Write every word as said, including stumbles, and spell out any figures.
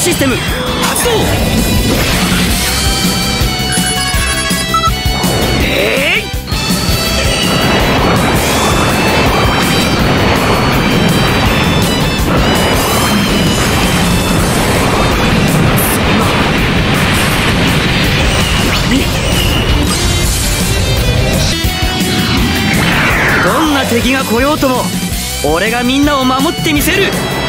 システム発動。えい、どんな敵が来ようとも俺がみんなを守ってみせる。